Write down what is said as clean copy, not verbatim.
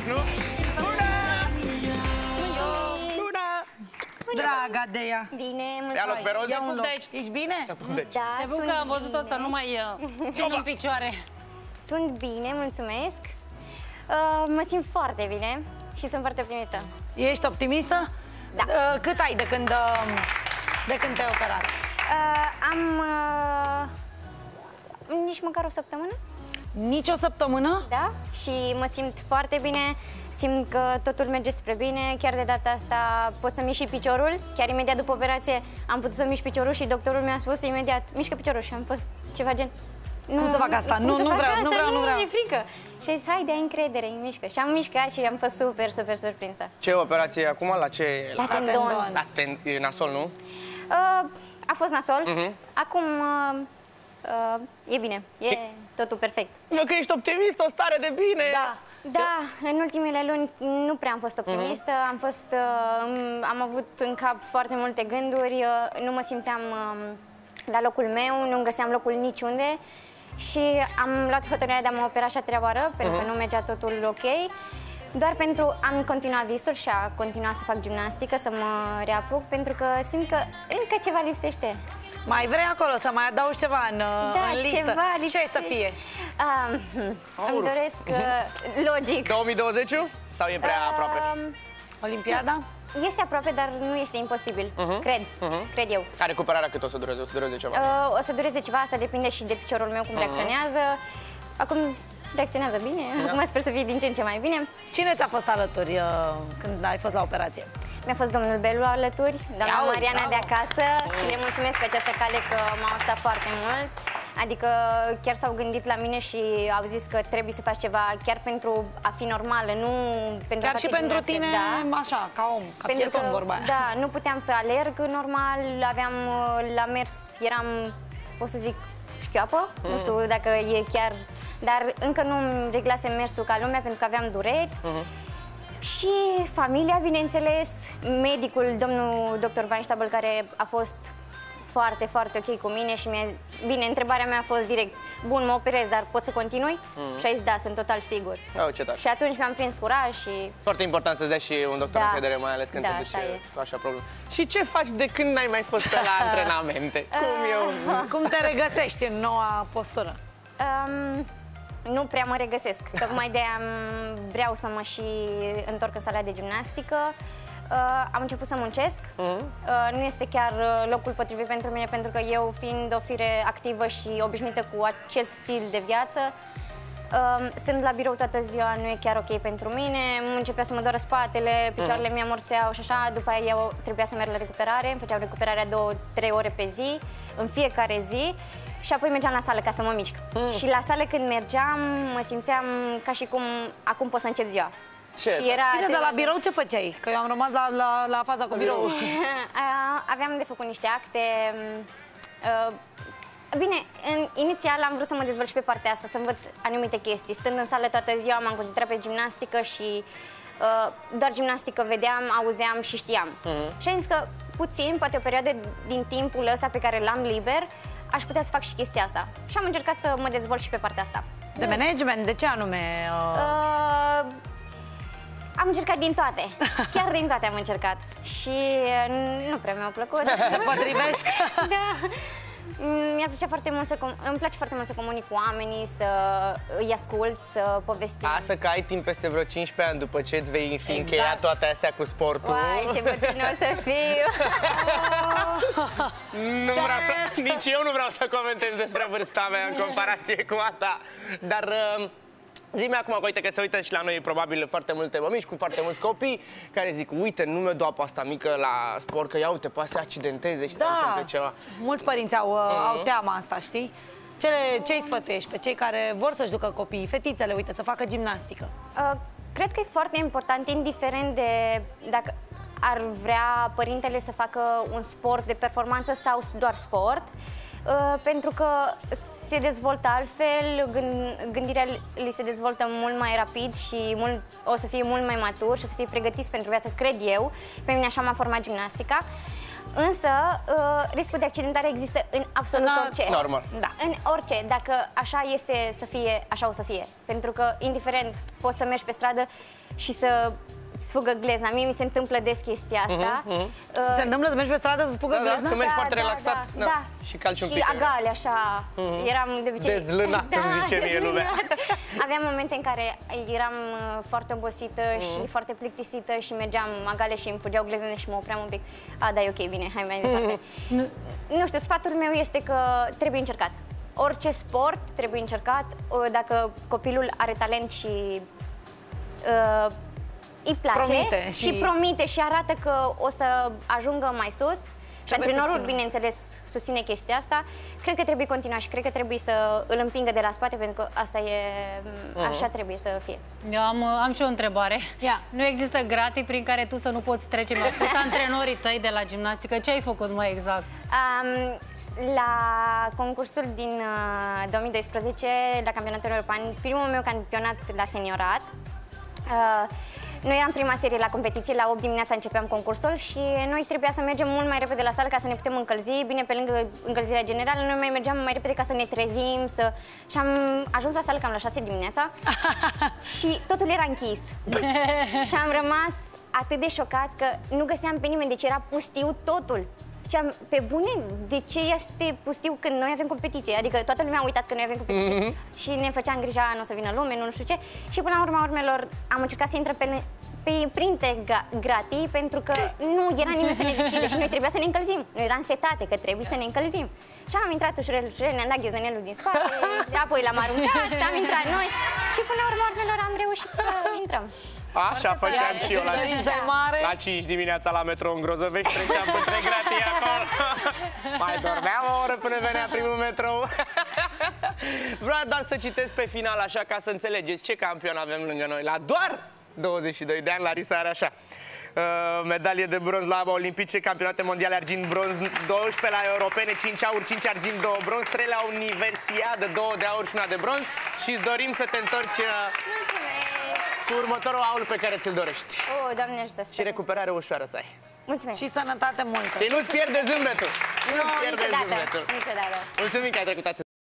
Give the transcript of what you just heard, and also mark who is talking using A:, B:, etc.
A: nu?
B: Draga de ea.
C: Bine,
A: Ia loc pe roz.
B: Ia un loc. Ești bine?
C: Da,
D: Te văd că am văzut-o să nu mai țin în picioare.
C: Sunt bine, mulțumesc. Mă simt foarte bine și sunt foarte optimistă.
B: Ești optimistă?
C: Da.
B: Cât ai de când te-ai operat?
C: Am nici măcar o săptămână.
B: Nici o săptămână?
C: Da, și mă simt foarte bine, simt că totul merge spre bine, chiar de data asta pot să mișc și piciorul, chiar imediat după operație am putut să mișc piciorul și doctorul mi-a spus imediat, mișcă piciorul și am fost ceva gen...
B: Cum să fac asta? Nu vreau.
C: E frică. Și a zis, haide, ai încredere, mișcă. Și am mișcat și am fost super, super surprinsă.
A: Ce operație acum? La ce?
C: La tendon.
A: E nasol, nu?
C: A fost nasol, acum e bine, e totul perfect.
A: Văd că ești optimist, o stare de bine.
C: Da, în ultimele luni nu prea am fost optimistă, am avut în cap foarte multe gânduri, nu mă simțeam la locul meu, nu-mi găseam locul niciunde și am luat hotărârea de a mă opera și a treia oară, pentru că nu mergea totul ok, doar pentru a-mi continua visul și a continua să fac gimnastică, să mă reapuc, pentru că simt că încă ceva lipsește.
B: Mai vrei acolo să mai adaugi ceva în listă?
C: Ceva lipsește.
B: Ce să fie?
C: Îmi doresc, logic.
A: 2020 sau e prea aproape?
B: Olimpiada?
C: Este aproape, dar nu este imposibil, cred eu.
A: Recuperarea cât o să dureze? O să dureze ceva?
C: O să dureze ceva, asta depinde și de piciorul meu cum reacționează. Acum reacționează bine, acum sper să fie din ce în ce mai bine.
B: Cine ți-a fost alături când ai fost la operație?
C: Mi-a fost domnul Belu alături, doamna Mariana de acasă și le mulțumesc pe această cale că m-au ajutat foarte mult. Adică chiar s-au gândit la mine și au zis că trebuie să faci ceva chiar pentru a fi normală, nu pentru
B: chiar și pentru tine, așa, ca om, ca pieton, vorba aia.
C: Da, nu puteam să alerg normal, aveam la mers, eram, pot să zic, șchioapă, nu știu dacă e chiar, dar încă nu reglasem mersul ca lumea pentru că aveam dureri. Și familia, bineînțeles, medicul, domnul dr. Weinstable, care a fost foarte, foarte ok cu mine și bine, întrebarea mea a fost direct, bun, mă operez, dar pot să continui? Și a zis, da, sunt total sigur.
A: Ce tare.
C: Și atunci mi-am prins curaj și...
A: Foarte important să-ți dea și un doctor în vedere, mai ales când te duci cu așa probleme. Și ce faci de când n-ai mai fost pe la antrenamente?
B: Cum te regăsești în noua postură?
C: Nu prea mă regăsesc. Tocmai de-aia vreau să mă și întorc în sala de gimnastică. Am început să muncesc. Nu este chiar locul potrivit pentru mine, pentru că eu, fiind o fire activă și obișnuită cu acel stil de viață, stând la birou toată ziua nu e chiar ok pentru mine. Începea să mă doară spatele, picioarele mi amorțeau și așa. După aia eu trebuia să merg la recuperare. Îmi făceam recuperarea 2-3 ore pe zi, în fiecare zi. Și apoi mergeam la sală ca să mă mișc. Și la sală când mergeam, mă simțeam ca și cum acum pot să încep ziua.
B: Bine, de la birou ce făceai? Că eu am rămas la faza cu birou.
C: Aveam de făcut niște acte. Bine, inițial am vrut să mă dezvolt și pe partea asta, să învăț anumite chestii. Stând în sală toată ziua, m-am concentrat pe gimnastică și doar gimnastică vedeam, auzeam și știam. Și am zis că puțin, poate o perioadă din timpul ăsta pe care l-am liber, aș putea să fac și chestia asta. Și am încercat să mă dezvolt și pe partea asta.
B: De management? De ce anume?
C: Am încercat din toate. Chiar din toate am încercat. Și nu prea mi-au plăcut.
B: Se potrivesc?
C: Da. Îmi place foarte mult să comunic cu oamenii, să îi ascult, să povestim.
A: Asta că ai timp peste vreo 15 ani după ce îți vei fi încheiat toate astea cu sportul.
C: Uai, ce bătrână o să fiu!
A: Nici eu nu vreau să comentez despre vârsta mea în comparație cu a ta. Dar zi-mi acum, că uite că se uită și la noi probabil foarte multe mămici cu foarte mulți copii care zic, uite, nu mi-o dau pe asta mică la sport, că ia uite, poate să accidenteze și să întâmple ceva.
B: Mulți părinți au teama asta, știi? Ce îi sfătuiești pe cei care vor să-și ducă copiii, fetițele, uite, să facă gimnastică?
C: Cred că e foarte important, indiferent de dacă ar vrea părintele să facă un sport de performanță sau doar sport, pentru că se dezvoltă altfel, gândirea li se dezvoltă mult mai rapid și o să fie mult mai matur și o să fie pregătiți pentru viață, cred eu. Pe mine așa m-a format gimnastica. Însă, riscul de accidentare există în absolut orice.
A: Normal.
C: Da. În orice. Dacă așa este să fie, așa o să fie. Pentru că, indiferent, poți să mergi pe stradă și să fugă glezna. Mie mi se întâmplă des chestia asta.
B: Ți se întâmplă să mergi pe stradă să fugă glezna?
A: Că mergi foarte relaxat și calci un pic.
C: Și agale, așa. Eram de obicei...
A: Dezlânat, îmi zice mie lumea.
C: Aveam momente în care eram foarte obosită și foarte plictisită și mergeam agale și îmi fugeau gleznele și mă opream un pic. Da, e ok, bine, hai mai departe. Nu știu, sfatul meu este că trebuie încercat. Orice sport trebuie încercat. Dacă copilul are talent și îi place și promite și arată că o să ajungă mai sus și antrenorul, bineînțeles, susține chestia asta, cred că trebuie continua și cred că trebuie să îl împingă de la spate, pentru că asta e, așa trebuie să fie.
D: Eu am și o întrebare. Nu există gratii prin care tu să nu poți trece? Mi-au spus antrenorii tăi de la gimnastică. Ce ai făcut mai exact?
C: La concursul din 2012, la campionatul european, primul meu campionat la seniorat, noi eram prima serie la competiție, la 8 dimineața începeam concursul și noi trebuia să mergem mult mai repede la sală ca să ne putem încălzi. Bine, pe lângă încălzirea generală, noi mai mergeam mai repede ca să ne trezim. Și am ajuns la sală cam la 6 dimineața și totul era închis. Și am rămas atât de șocați că nu găseam pe nimeni, deci era pustiu totul. Ziceam, pe bune, de ce este pustiu când noi avem competiție? Adică toată lumea a uitat că noi avem competiție și ne făceam grija, nu o să vină lume, nu știu ce. Și până la urma urmelor am încercat să intră printre gratii, pentru că nu era nimeni să ne deschide și noi trebuia să ne încălzim. Noi eram setate că trebuie să ne încălzim. Și am intrat ușurel, ne-am dat ghezănelul din spate, apoi l-am aruncat, am intrat noi și până la urma urmelor am reușit să intrăm.
A: Așa făceam și eu la 5 dimineața la metro în Grozăvești, treceam între gratii acolo. Mai dormeam o oră până venea primul metrou. Vreau doar să citesc pe final, așa, ca să înțelegeți ce campion avem lângă noi. La doar 22 de ani, Larisa are așa: medalie de bronz la olimpice, campionate mondiale, argint, bronz, 12 la europene, 5 aur, 5 argint, 2 bronz, 3 la universiadă, 2 de aur și 1 de bronz. Și îți dorim să te întorci cu următorul aur pe care ți-l dorești.
C: Doamne ajută,
A: și recuperare ușoară să ai.
C: Mulțumesc.
B: Și sănătate multă.
A: Și nu-ți pierde zâmbetul.
C: Niciodată.
A: Mulțumim că ai trecut atât.